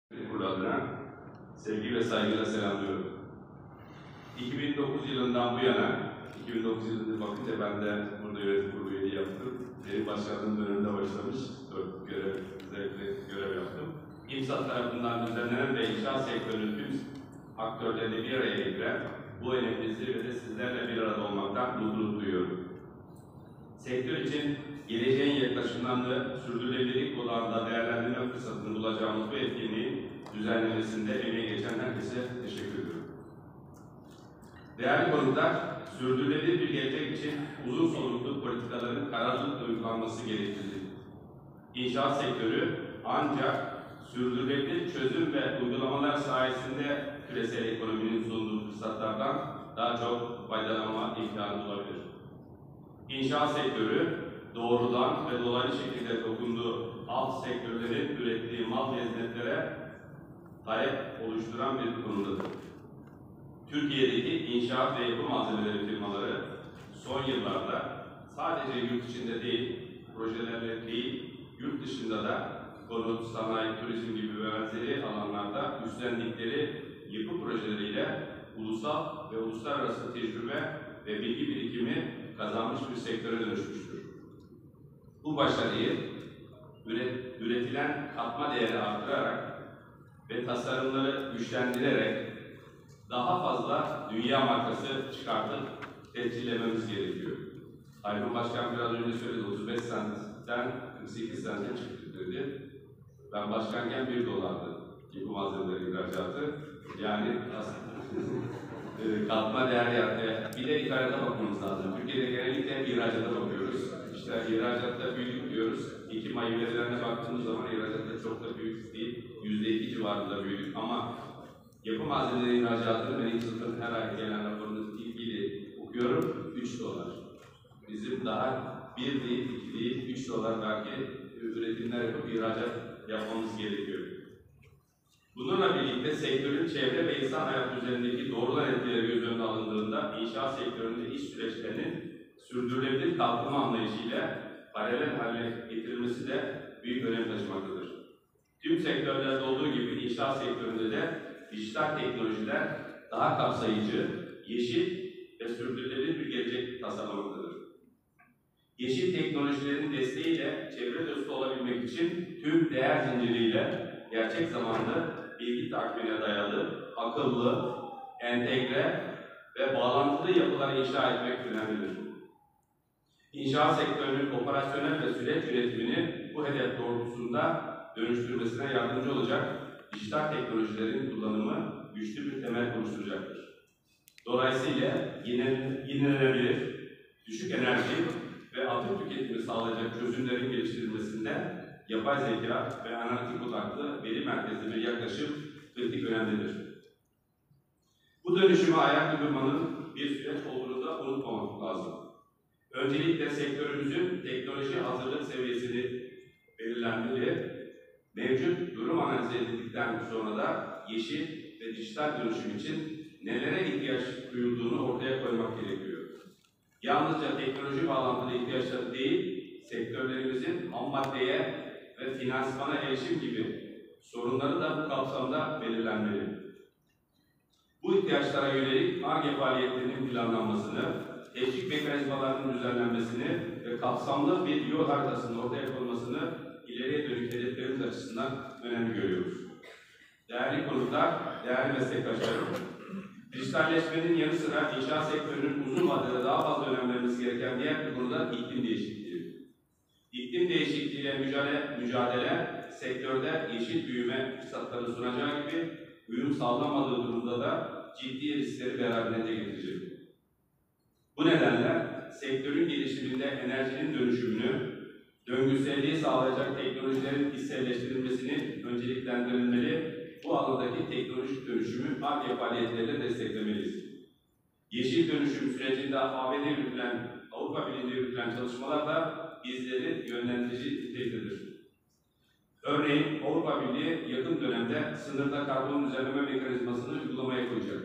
Kurulu adına sevgi ve saygıyla selamlıyorum. 2009 yılından bu yana, 2009 yılında bakınca ben de burada yönetim kurulu üyeliği yaptım. Benim başkanlığım döneminde başlamış, 4 görev yaptım. İMSAT tarafından düzenlenen ve inşaat sektörünün tüm aktörlerini bir araya getiren bu önemli zirvede sizlerle bir arada olmaktan mutluluk duyuyorum. Sektör için geleceğin yaklaşımlarını sürdürülebilirlik odağında değerlendirme fırsatını bulacağımız bu etkinliğin düzenlemesinde emeği geçen herkese teşekkür ediyorum. Değerli konuklar, sürdürülebilir bir gelecek için uzun soluklu politikaların kararlılıkla uygulanması gerektiği. İnşaat sektörü ancak sürdürülebilir çözüm ve uygulamalar sayesinde küresel ekonominin sunduğu fırsatlardan daha çok faydalanma imkanı olabilir. İnşaat sektörü doğrudan ve dolaylı şekilde dokunduğu alt sektörlerin ürettiği mal ve hizmetlere talep oluşturan bir konumdadır. Türkiye'deki inşaat ve yapı malzemeleri firmaları son yıllarda sadece yurt içinde değil, projelerle değil, yurt dışında da konut, sanayi, turizm gibi ve benzeri alanlarda üstlendikleri yapı projeleriyle ulusal ve uluslararası tecrübe ve bilgi birikimi kazanmış bir sektöre dönüşmüştür. Bu başarıyı üretilen katma değeri artırarak ve tasarımları güçlendirerek daha fazla dünya markası çıkartıp tescillememiz gerekiyor. Tayfun Başkan biraz önce söyledi, 35 sentten 48 sente çıktı dedi. Ben başkanken $1 yapı malzemeleri ihracatı. Yani katma değer yaratıyor. Bir de ithalata bakmamız lazım. Türkiye'de genellikle ihracata bakıyoruz. İşte ihracatta büyüdük diyoruz. Ekim ayı verilerine baktığımız zaman ihracatta çok da büyük değil. %2 civarında büyüdük ama yapı malzemeleri ihracatını ben İMSAT'ın her ay gelen raporunu ilgili okuyorum. $3. Bizim daha 1 değil, 2 değil, $3 belki üretimler yapıp ihracat yapmamız gerekiyor. Bununla birlikte sektörün çevre ve insan hayatı üzerindeki doğrudan etkileri göz önüne alındığında inşaat sektöründe iş süreçlerinin sürdürülebilir kalkınma anlayışıyla paralel hale getirilmesi de büyük önem taşımaktadır. Tüm sektörlerde olduğu gibi inşaat sektöründe de dijital teknolojiler daha kapsayıcı, yeşil ve sürdürülebilir bir gelecek tasarlamaktadır. Yeşil teknolojilerin desteğiyle çevre dostu olabilmek için tüm değer zinciriyle gerçek zamanlı bilgi takvimine dayalı, akıllı, entegre ve bağlantılı yapılar inşa etmek önemlidir. İnşaat sektörünün operasyonel ve süreç yönetimini bu hedef doğrultusunda dönüştürmesine yardımcı olacak dijital teknolojilerin kullanımı güçlü bir temel oluşturacaktır. Dolayısıyla yenilenebilir, düşük enerji ve atık tüketimi sağlayacak çözümlerin geliştirilmesinde yapay zeka ve analitik odaklı veri merkezli bir yaklaşım kritik önemlidir. Bu dönüşüme ayak uydurmanın bir süreç olduğunu da unutmamak lazım. Öncelikle sektörümüzün teknoloji hazırlık seviyesini belirlenmeli, mevcut durum analizi edildikten sonra da yeşil ve dijital dönüşüm için nelere ihtiyaç duyulduğunu ortaya koymak gerekiyor. Yalnızca teknoloji bağlantılı ihtiyaçları değil, sektörlerimizin ham maddeye ve finansmana erişim gibi sorunları da bu kapsamda belirlenmeli. Bu ihtiyaçlara yönelik ARGE faaliyetlerinin planlanmasını, teşvik mekanizmalarının düzenlenmesini ve kapsamlı bir yol haritasının ortaya konulmasını ileriye dönük hedeflerimiz açısından önemli görüyoruz. Değerli konuklar, değerli meslektaşlarım, dijitalleşmenin yanı sıra inşaat sektörünün uzun vadede daha fazla önem vermesi gereken diğer bir konu da iklim değişikliği. İklim değişikliğiyle mücadele sektörde yeşil büyüme fırsatları sunacağı gibi uyum sağlanmadığı durumda da ciddi riskleri beraberinde getirecek. Bu nedenle sektörün gelişiminde enerjinin dönüşümünü, döngüselliği sağlayacak teknolojilerin hisselleştirilmesini önceliklendirilmeli, bu alandaki teknolojik dönüşümü ARGE faaliyetleriyle desteklemeliyiz. Yeşil dönüşüm sürecinde AB'de yürütülen, Avrupa Birliği'nde yürütülen çalışmalar da bizleri yönlendirici niteliktedir. Örneğin Avrupa Birliği yakın dönemde sınırda karbon düzenleme mekanizmasını uygulamaya koyacak.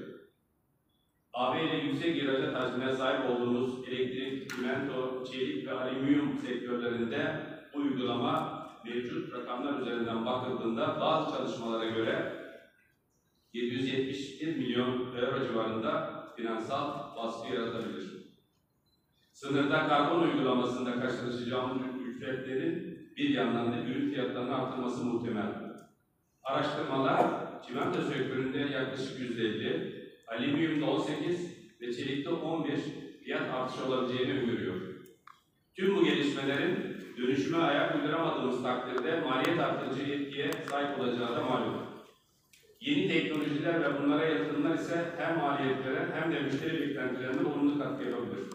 AB ile yüksek ihracat hacmine sahip olduğumuz elektrik, çimento, çelik ve alüminyum sektörlerinde bu uygulama mevcut rakamlar üzerinden bakıldığında bazı çalışmalara göre 771 milyon euro civarında finansal baskı yaratabilir. Sınırda karbon uygulamasında karşılaşacağımız ücretlerin bir yandan da ürün fiyatlarının artırması muhtemel. Araştırmalar çimento sektöründe yaklaşık %50, alüminyumda 18 ve çelikte 11 fiyat artışı olabileceğini öngörüyor. Tüm bu gelişmelerin dönüşüme ayak uyduramadığımız takdirde maliyet artırıcı etkiye sahip olacağı da malum. Yeni teknolojiler ve bunlara yatırımlar ise hem maliyetlere hem de müşteri beklentilerine olumlu katkı yapabilir.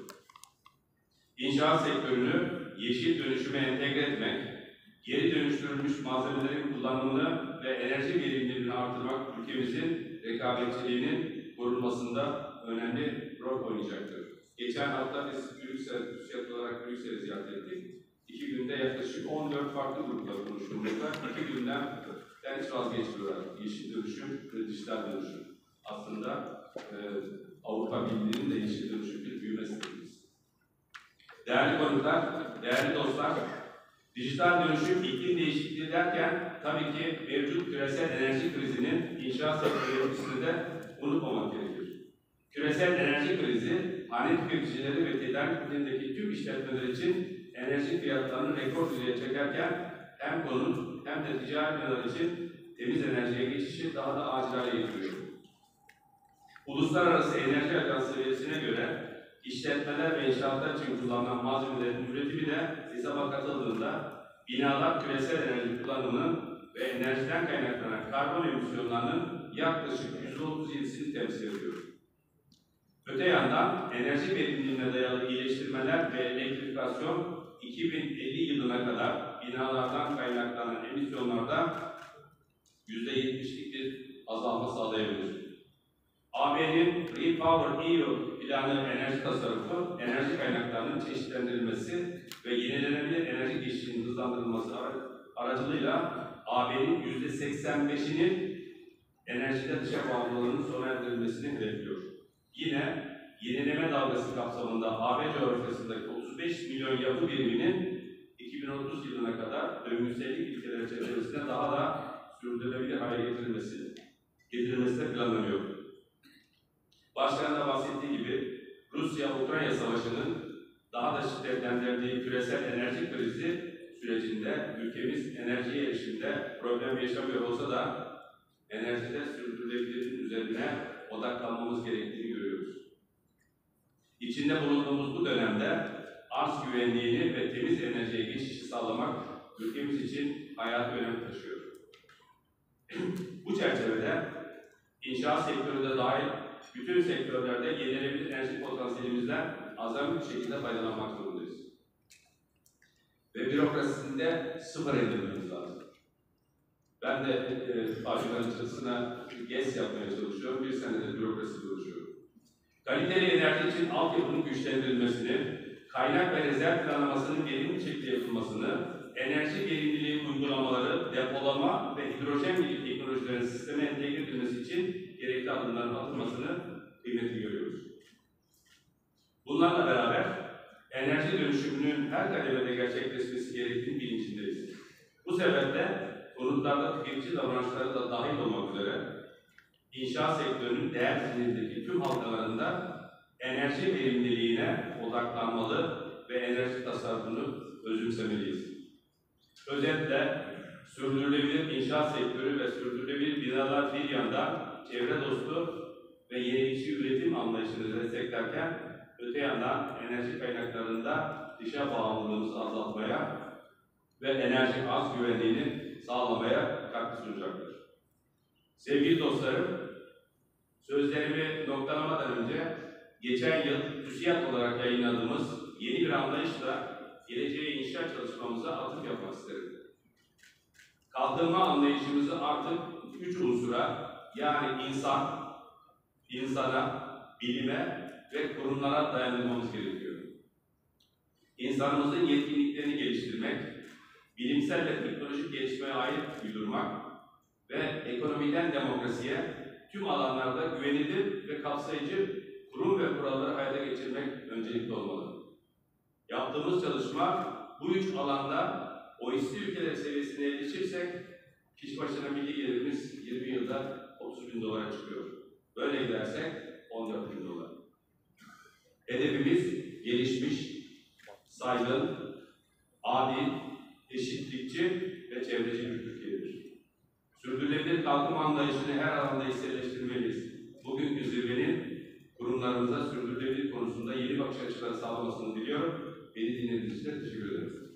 İnşaat sektörünü yeşil dönüşüme entegre etmek, geri dönüştürülmüş malzemelerin kullanımını ve enerji verimliliğini artırmak ülkemizin rekabetçiliğinin korunmasında önemli rol oynayacaktır. Geçen hafta biz TÜSİAD olarak Brüksel'i ziyaret ettik. 2 günde yaklaşık 14 farklı grupla konuştuğumuzda 2 günden hiç vazgeçmiyorlar. Yeşil dönüşüm ve dijital dönüşüm. Aslında Avrupa Birliği'nin de yeşil dönüşüm bir büyümesidir. Değerli konuklar, değerli dostlar, dijital dönüşüm, iklim değişikliği derken tabii ki mevcut küresel enerji krizinin inşaat sektörünü de unutmamak gerekir. Küresel enerji krizi, hane tüketicileri ve tedariklerindeki tüm işletmeler için enerji fiyatlarını rekor düzeye çekerken hem konut hem de ticari binalar için temiz enerjiye geçişi daha da acil hale getiriyor. Uluslararası Enerji Ajansı verisine göre işletmeler ve inşaatlar için kullanılan malzemelerin üretimi de hesaba katıldığında binalar küresel enerji kullanımının ve enerjiden kaynaklanan karbon emisyonlarının yaklaşık %37'sini temsil ediyor. Öte yandan enerji verimliliğine dayalı iyileştirmeler ve elektrifikasyon 2050 yılına kadar binalardan kaynaklanan emisyonlarda %70'lik bir azalma sağlayabilir. AB'nin REPowerEU planı enerji tasarrufu, enerji kaynaklarının çeşitlendirilmesi ve yenilenebilir enerji geçişinin hızlandırılması aracılığıyla AB'nin %85'inin enerjide dışa bağımlılığının sona erdirilmesini hedefliyor. Yine yenileme dalgası kapsamında AB coğrafyasındaki 35 milyon yapı biriminin 2030 yılına kadar döngüsellik ilkeleri çerçevesinde daha da sürdürülebilir hale getirilmesi de planlanıyor. Başkanın da bahsettiği gibi Rusya-Ukrayna Savaşı'nın daha da şiddetlendirdiği küresel enerji krizi sürecinde ülkemiz enerjiye erişimde problem yaşamıyor olsa da enerjide sürdürülebilirliğin üzerine odaklanmamız gerektiğini görüyoruz. İçinde bulunduğumuz bu dönemde arz güvenliğini ve temiz enerjiye geçişi sağlamak ülkemiz için hayati önem taşıyor. Bu çerçevede inşaat sektörü de dahil bütün sektörlerde yenilenebilir enerji potansiyelimizden azami bir şekilde faydalanmak zorundayız. Ve bürokrasisinde sıfır indirmemiz lazım. Ben de fabrikaların çatısına GES yapmaya çalışıyorum. Bir senedir bürokrasi çalışıyorum. Kaliteli enerji için altyapının güçlendirilmesini, kaynak ve rezerv planlamasının verimli bir şekilde yapılmasını, enerji verimliliği uygulamaları, depolama ve hidrojen gibi teknolojilerin sisteme entegre edilmesi için gerekli adımların atılmasını kıymetli görüyoruz. Bunlarla beraber enerji dönüşümünün her kademede gerçekleşmesi gerektiğini bilincindeyiz. Bu sebeple konutlarda tüketici davranışları da dahil olmak üzere inşaat sektörünün değer zincirindeki tüm halkalarında enerji verimliliğine odaklanmalı ve enerji tasarrufunu özümsemeliyiz. Özetle sürdürülebilir inşaat sektörü ve sürdürülebilir binalar bir yandan çevre dostu ve yenilikçi üretim anlayışını desteklerken öte yandan enerji kaynaklarında dışa bağımlılığımızı azaltmaya ve enerji arz güvenliğini sağlamaya katkı sunacaktır. Sevgili dostlarım, sözlerimi noktalamadan önce geçen yıl TÜSİAD olarak yayınladığımız yeni bir anlayışla geleceğe inşa çalışmamıza atıf yapmak isterim. Kalkınma anlayışımızı artık 3 unsura, yani insana, bilime ve kurumlara dayandırmamız gerekiyor. İnsanımızın yetkinliklerini geliştirmek, bilimsel ve teknolojik gelişmeye ait uydurmak ve ekonomiden demokrasiye tüm alanlarda güvenilir ve kapsayıcı kurum ve kuralları hayata geçirmek öncelikli olmalı. Yaptığımız çalışma bu 3 alanda OECD ülkeler seviyesine erişirsek kişi başına milli gelirimiz 20 yılda 30 bin dolara çıkıyor. Böyle gidersek 14 bin dolar. Hedefimiz gelişmiş, saygın, adil, eşitlikçi ve çevreci bir Türkiye'dir. Sürdürülebilir kalkınma anlayışını her alanda içselleştirmeliyiz. Bugünkü zirvenin kurumlarımıza sürdürülebilir konusunda yeni bakış açıları sağlamasını diliyorum. Beni dinlediğiniz için teşekkür ederim.